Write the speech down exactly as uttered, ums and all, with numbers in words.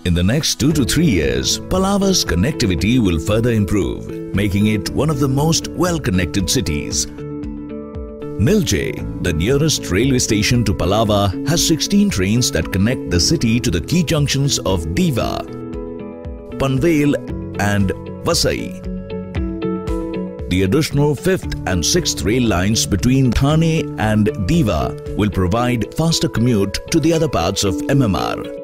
In the next two to three years, Palava's connectivity will further improve, making it one of the most well-connected cities. Nilje, the nearest railway station to Palava, has sixteen trains that connect the city to the key junctions of Diva, Panvel and Vasai. The additional fifth and sixth rail lines between Thane and Diva will provide faster commute to the other parts of M M R.